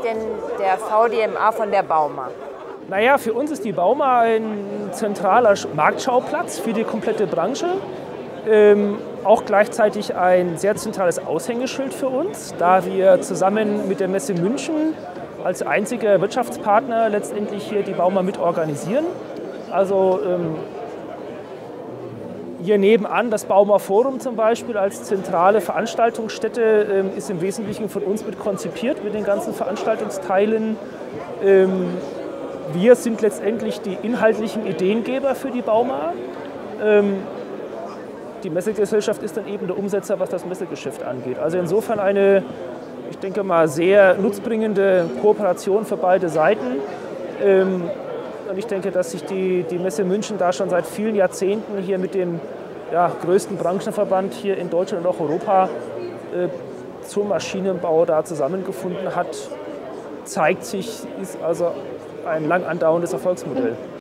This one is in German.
denn der VDMA von der Bauma? Naja, für uns ist die Bauma ein zentraler Marktschauplatz für die komplette Branche. Auch gleichzeitig ein sehr zentrales Aushängeschild für uns, da wir zusammen mit der Messe München als einziger Wirtschaftspartner letztendlich hier die Bauma mit organisieren. Also hier nebenan das Bauma Forum zum Beispiel als zentrale Veranstaltungsstätte ist im Wesentlichen von uns mit konzipiert, mit den ganzen Veranstaltungsteilen. Wir sind letztendlich die inhaltlichen Ideengeber für die Bauma. Die Messegesellschaft ist dann eben der Umsetzer, was das Messegeschäft angeht. Also insofern eine, ich denke mal, sehr nutzbringende Kooperation für beide Seiten. Und ich denke, dass sich die Messe München da schon seit vielen Jahrzehnten hier mit dem größten Branchenverband hier in Deutschland und auch Europa zum Maschinenbau da zusammengefunden hat, zeigt sich, ist also ein lang andauerndes Erfolgsmodell.